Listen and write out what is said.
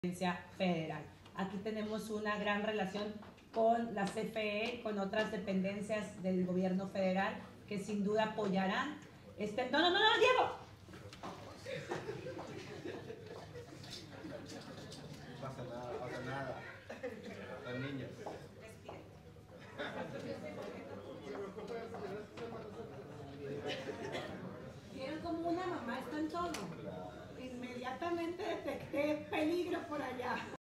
federal. Aquí tenemos una gran relación con la CFE, con otras dependencias del gobierno federal que sin duda apoyarán este... ¡No, Diego! No pasa nada. Las niñas. Vieron como una mamá está en tono. Inmediatamente detecté peligro por allá.